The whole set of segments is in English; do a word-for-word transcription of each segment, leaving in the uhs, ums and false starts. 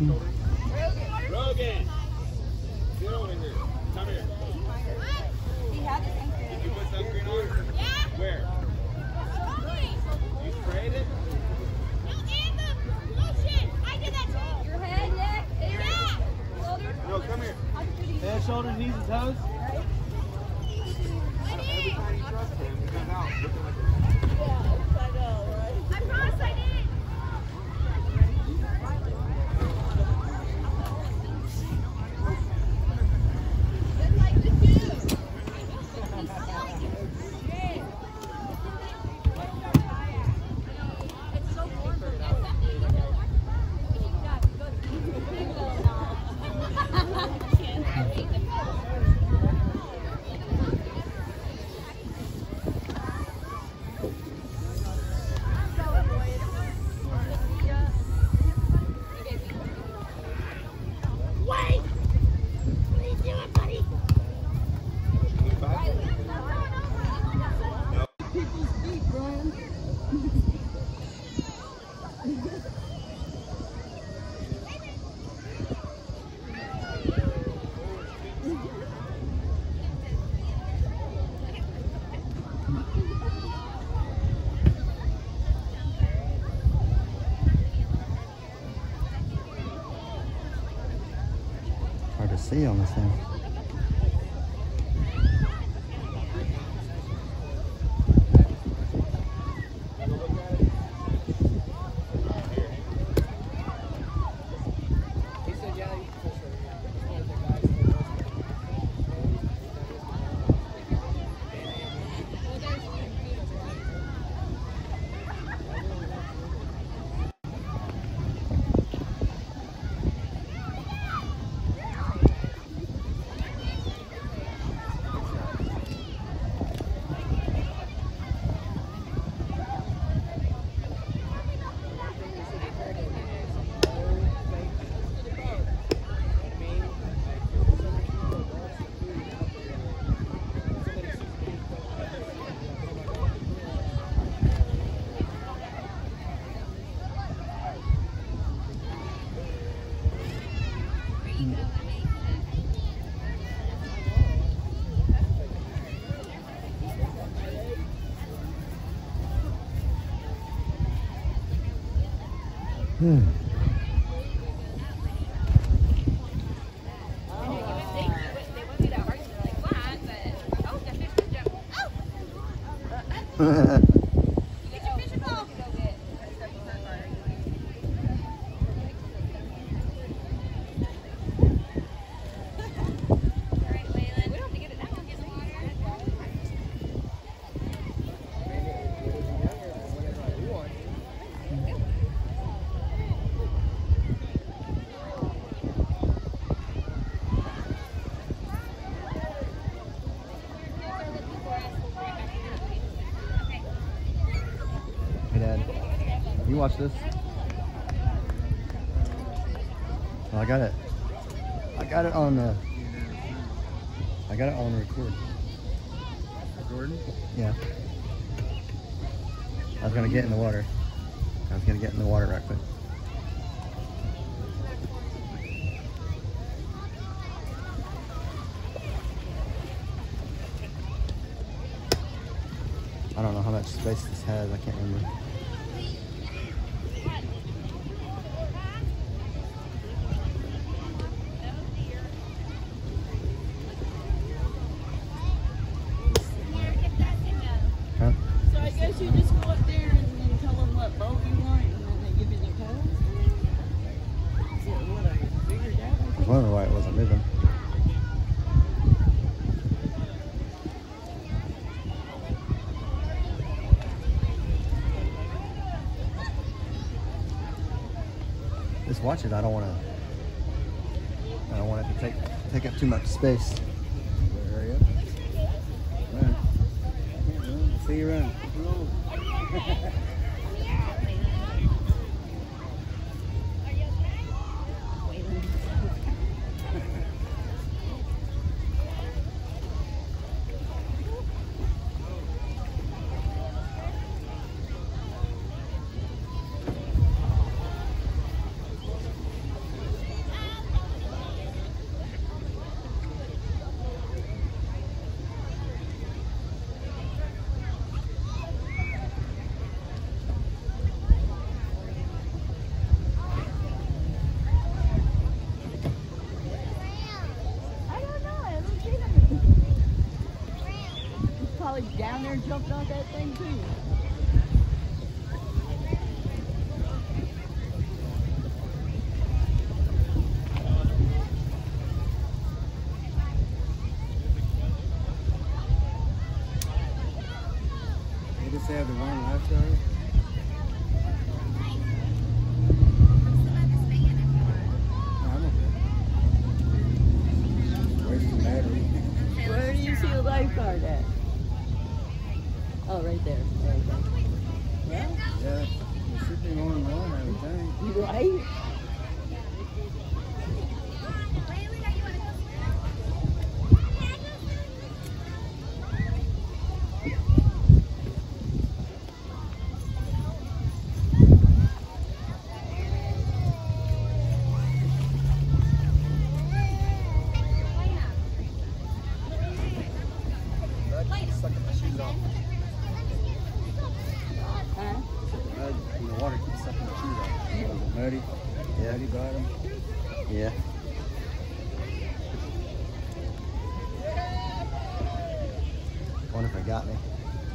Rogan! Get over here. Come here. He had his sunscreen. Did you put sunscreen on? Yeah. Where? You sprayed it? No, and the lotion. I did that too. Your head, neck, yeah. Shoulders. No, come here. Head, shoulders, knees, and toes. Every time you trust him, he comes out looking like a... Yeah, I know, right? I promise I did. Hard to see on this thing. Hmm. You watch this? Oh, I got it. I got it on the. I got it on record. Jordan? Yeah. I was gonna get in the water. I was gonna get in the water right quick. I don't know how much space this has. I can't remember. You just go up there and then tell them what boat you want, and then they give you the code. Is it what I figured out? I was wondering why it wasn't moving. Just watch it. I don't want to. I don't want it to take take up too much space. Hurry up. Run. See you run. there and jumped on that thing too. They just have the one lifeguard. No, I'm okay. Wasting battery. Where do you see a lifeguard at? Oh, right there. There you go. Yeah. Yeah, there should be more than one, I would think. You right? Huh? Mud in the water keeps sucking the shoes off. Was it muddy? Yeah. Muddy bottom? Yeah. Wonder if it got me.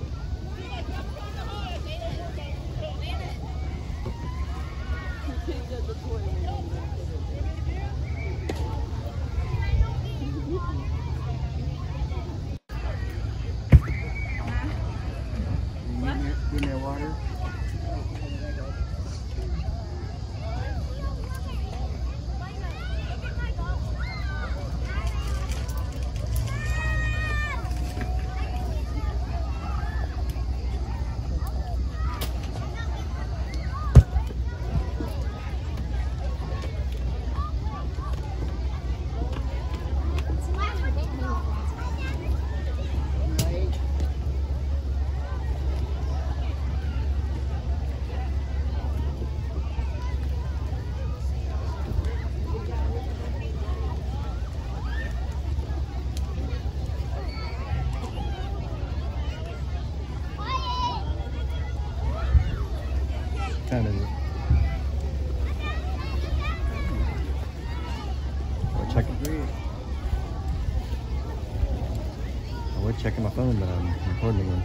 Picked up the toy and then put it Can you give me, give me a water? Kind of. We're checking. I was checking my phone, but I'm recording again.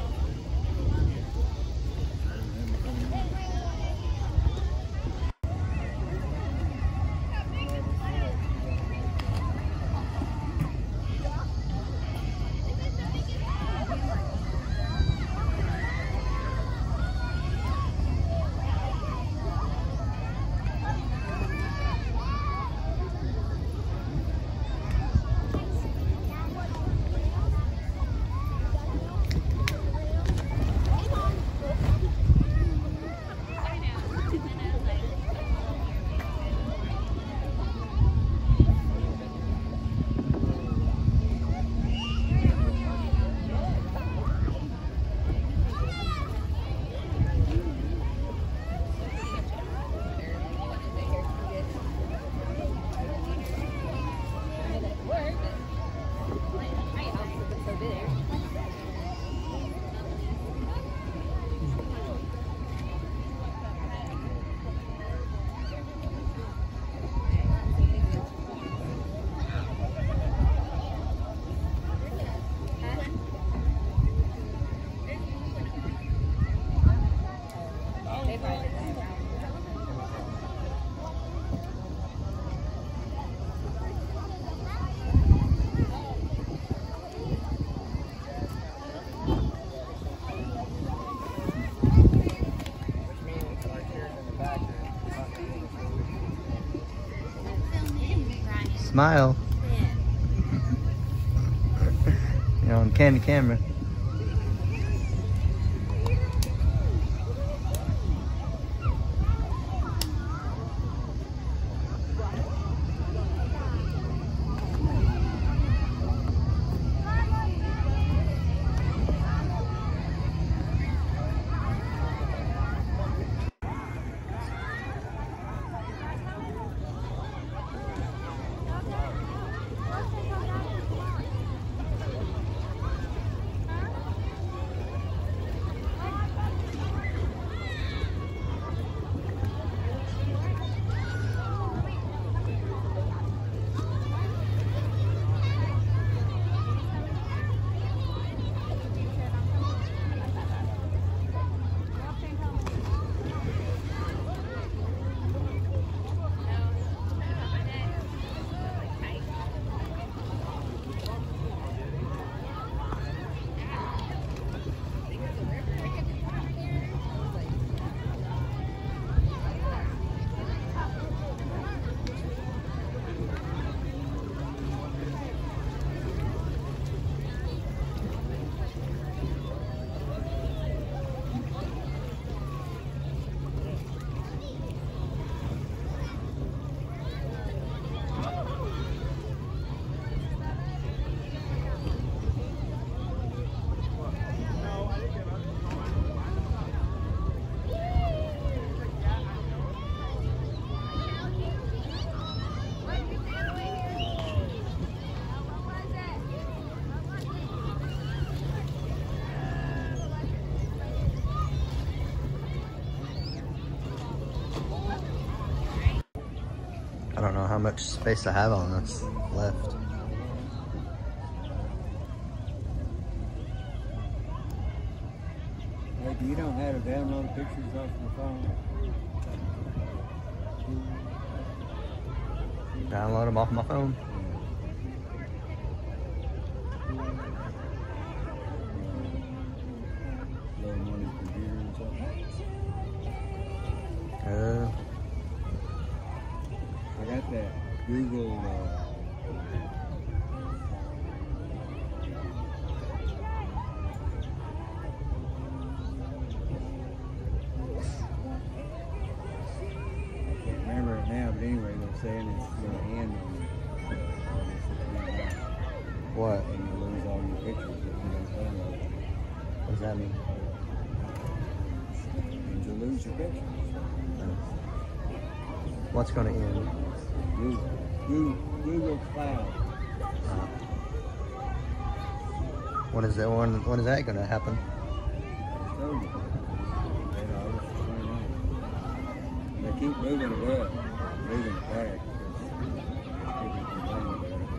Smile. You're on candy camera. I don't know how much space I have on this left. Hey, do you know how to download pictures off your phone? Download them off my phone. Load them on your computer and stuff? Uh, I got that Google, uh, I can't remember it now, but anyway, they're saying it's going to end on what? and you lose all your pictures if you don't download them. What does that mean? And you lose your pictures. What's going to end? Google, Google, Google Cloud. Uh, what is that? When, when is that going to happen? I told you. Late August twenty-ninth. They keep moving it up, moving it back. People complain about it.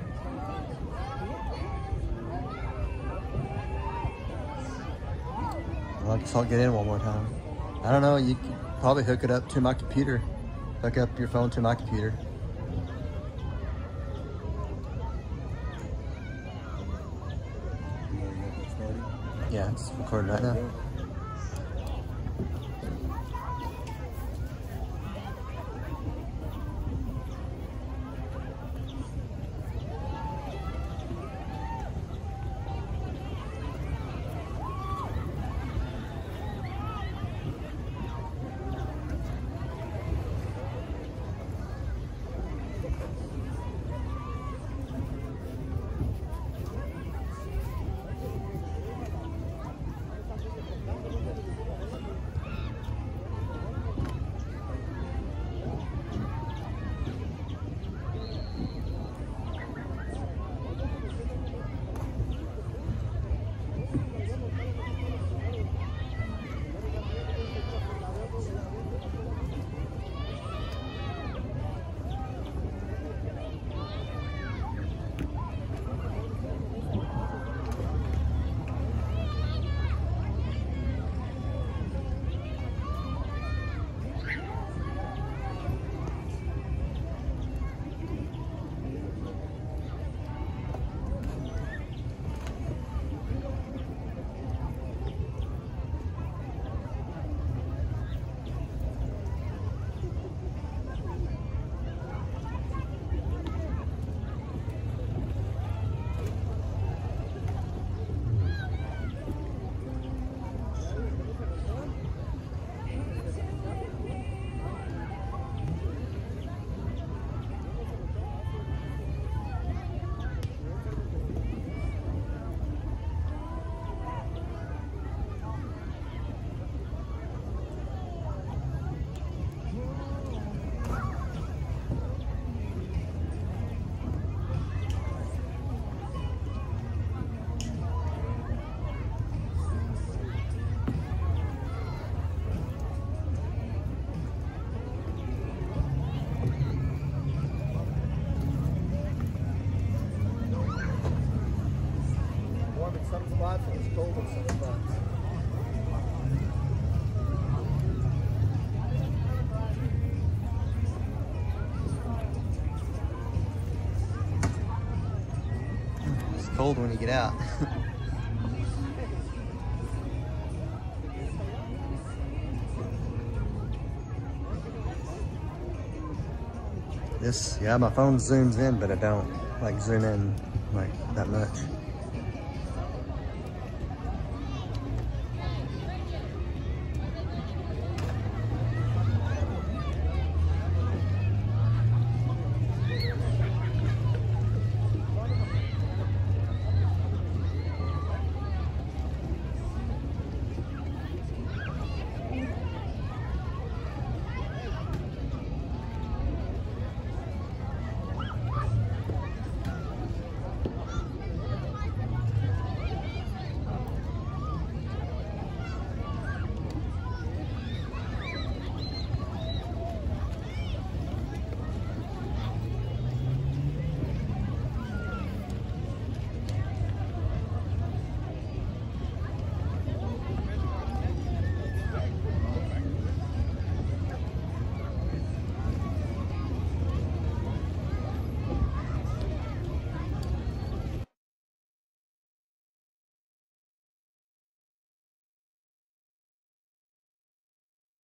Well, I guess I'll get in one more time. I don't know. You could probably hook it up to my computer. Hook up your phone to my computer. You know, you got that started? Yeah, it's recording right now. Warm in some spots and it's cold in some spots. It's cold when you get out. This, yeah, my phone zooms in, but I don't like zoom in like that much.